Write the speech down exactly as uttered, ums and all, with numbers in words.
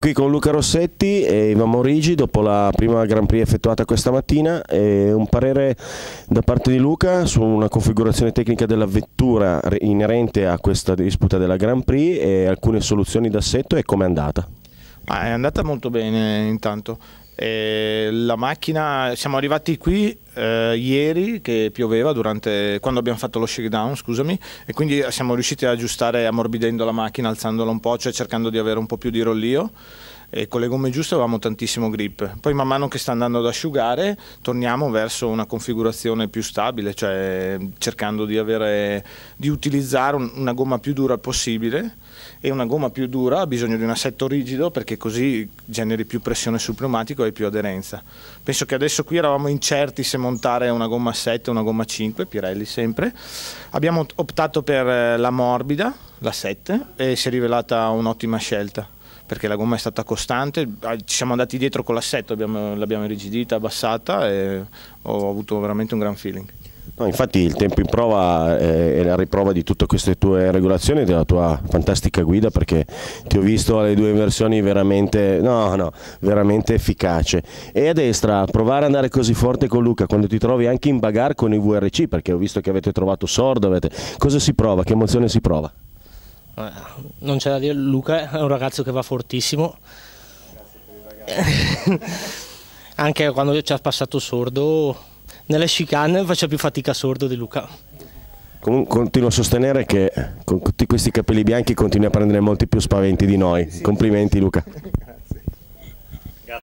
qui con Luca Rossetti e Ivan Morigi dopo la prima Grand Prix effettuata questa mattina. E un parere da parte di Luca su una configurazione tecnica della vettura inerente a questa disputa della Grand Prix e alcune soluzioni d'assetto e com'è andata? Ma è andata molto bene intanto. E la macchina, siamo arrivati qui eh, ieri che pioveva durante, quando abbiamo fatto lo shakedown, scusami, e quindi siamo riusciti ad aggiustare ammorbidendo la macchina, alzandola un po', cioè cercando di avere un po' più di rollio, e con le gomme giuste avevamo tantissimo grip. Poi man mano che sta andando ad asciugare torniamo verso una configurazione più stabile, cioè cercando di, avere, di utilizzare un, una gomma più dura possibile, e una gomma più dura ha bisogno di un assetto rigido perché così generi più pressione sul pneumatico e più aderenza. Penso che adesso qui eravamo incerti se montare una gomma sette o una gomma cinque, Pirelli sempre. Abbiamo optato per la morbida, la sette, e si è rivelata un'ottima scelta perché la gomma è stata costante, ci siamo andati dietro con l'assetto, l'abbiamo irrigidita, abbassata e ho avuto veramente un gran feeling. No, infatti il tempo in prova è la riprova di tutte queste tue regolazioni e della tua fantastica guida, perché ti ho visto alle due versioni veramente, no, no, veramente efficace. E a destra provare ad andare così forte con Luca quando ti trovi anche in bagarre con i V R C, perché ho visto che avete trovato sordo, avete... cosa si prova, che emozione si prova? Non c'è da dire, Luca è un ragazzo che va fortissimo. Anche quando ci ha passato sordo nelle chicane faccia più fatica sordo di Luca. Continuo a sostenere che con tutti questi capelli bianchi continui a prendere molti più spaventi di noi. Complimenti Luca.